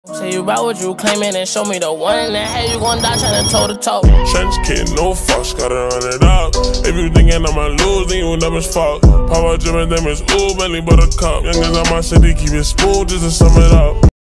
Say you about what you claiming and show me the one that had you gon' die tryna toe to toe. Trench kid, no fucks, gotta run it up. If you thinking I'ma lose, then you never fuck. Power Jim and them is ooh, Bentley Buttercup. Youngins on my city, keep it smooth just to sum it up.